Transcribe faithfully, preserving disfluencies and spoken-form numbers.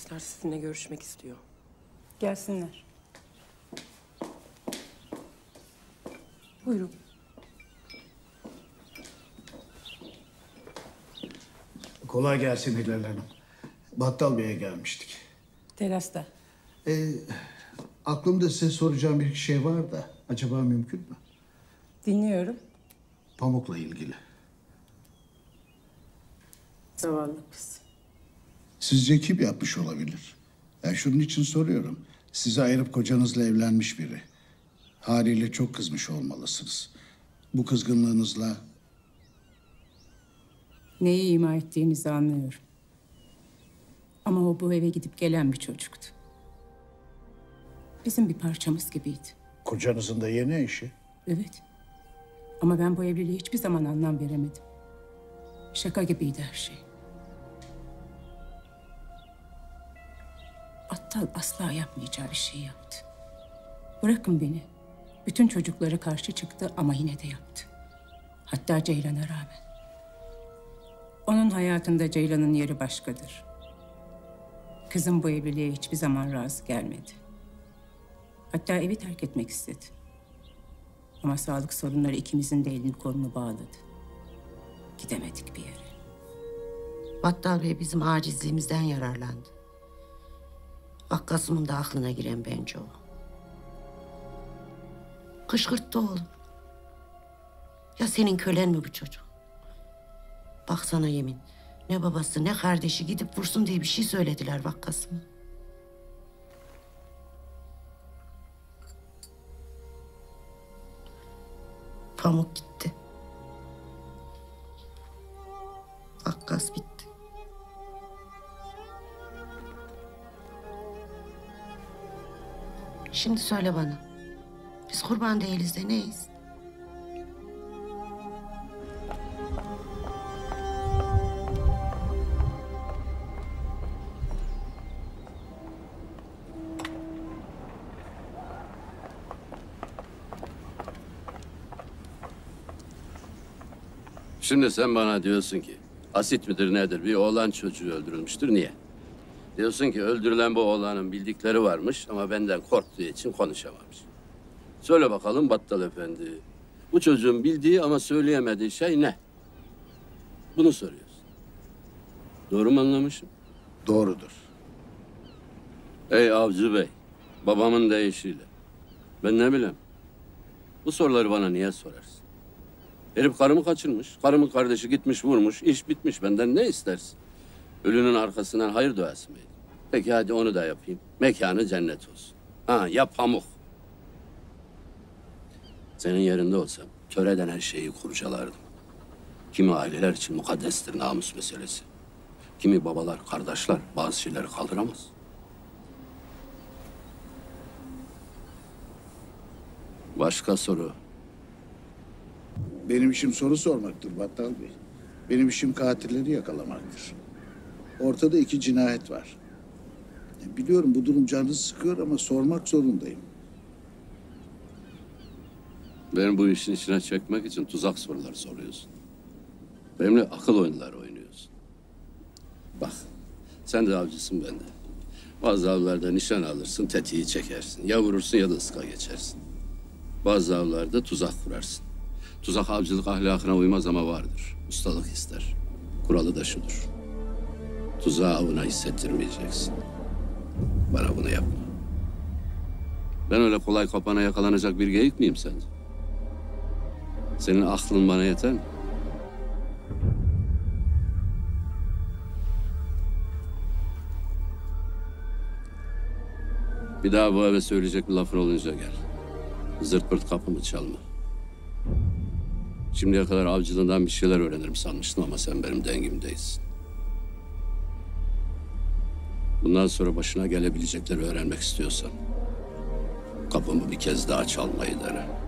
Polisler sizinle görüşmek istiyor. Gelsinler. Buyurun. Kolay gelsin Hilal Hanım. Battal Bey'e gelmiştik. Terasta. Ee, aklımda size soracağım bir şey var da acaba mümkün mü? Dinliyorum. Pamuk'la ilgili. Zavallı kız. Sizce kim yapmış olabilir? Ben şunun için soruyorum. Sizi ayırıp kocanızla evlenmiş biri. Haliyle çok kızmış olmalısınız. Bu kızgınlığınızla... Neyi ima ettiğinizi anlıyorum. Ama o bu eve gidip gelen bir çocuktu. Bizim bir parçamız gibiydi. Kocanızın da yeni eşi. Evet. Ama ben bu evliliğe hiçbir zaman anlam veremedim. Şaka gibiydi her şey. Battal asla yapmayacağı bir şey yaptı. Bırakın beni. Bütün çocuklara karşı çıktı ama yine de yaptı. Hatta Ceylan'a rağmen. Onun hayatında Ceylan'ın yeri başkadır. Kızım bu evliliğe hiçbir zaman razı gelmedi. Hatta evi terk etmek istedi. Ama sağlık sorunları ikimizin de elini kolunu bağladı. Gidemedik bir yere. Battal Bey bizim acizliğimizden yararlandı. Vakkasımın da aklına giren bence o. Kışkırttı oğlum. Ya senin kölen mi bu çocuk? Baksana yemin. Ne babası ne kardeşi gidip vursun diye bir şey söylediler Vakkasıma. Pamuk gitti. Vakkas bitti. Şimdi söyle bana. Biz kurban değiliz de neyiz? Şimdi sen bana diyorsun ki asit midir nedir bir oğlan çocuğu öldürülmüştür. Niye? Diyorsun ki öldürülen bu oğlanın bildikleri varmış ama benden korktuğu için konuşamamış. Söyle bakalım Battal Efendi. Bu çocuğun bildiği ama söyleyemediği şey ne? Bunu soruyorsun. Doğru mu anlamışım? Doğrudur. Ey Avcı Bey, babamın deyişiyle. Ben ne bileyim. Bu soruları bana niye sorarsın? Herif karımı kaçırmış, karımın kardeşi gitmiş vurmuş, iş bitmiş. Benden ne istersin? Ölünün arkasından hayır duası mıydı? Peki hadi onu da yapayım. Mekanı cennet olsun. Ha ya Pamuk. Senin yerinde olsam töre denen şeyi kurcalardım. Kimi aileler için mukaddestir namus meselesi. Kimi babalar, kardeşler bazı şeyleri kaldıramaz. Başka soru. Benim işim soru sormaktır Battal Bey. Benim işim katilleri yakalamaktır. Ortada iki cinayet var. Biliyorum bu durum canınızı sıkıyor ama sormak zorundayım. Beni bu işin içine çekmek için tuzak sorular soruyorsun. Benimle akıl oyunları oynuyorsun. Bak, sen de avcısın ben de. Bazı avlarda nişan alırsın, tetiği çekersin. Ya vurursun ya da ıska geçersin. Bazı avlarda tuzak kurarsın. Tuzak avcılık ahlakına uymaz ama vardır. Ustalık ister. Kuralı da şudur. Tuzağı avına hissettirmeyeceksin. Bana bunu yapma. Ben öyle kolay kapana yakalanacak bir geyik miyim sence? Senin aklın bana yeter mi? Bir daha bu eve söyleyecek bir lafın olunca gel. Zırt pırt kapımı çalma. Şimdiye kadar avcılığından bir şeyler öğrenirim sanmıştım ama sen benim dengimdeyiz. Bundan sonra başına gelebilecekleri öğrenmek istiyorsan kapımı bir kez daha çalmayı dene.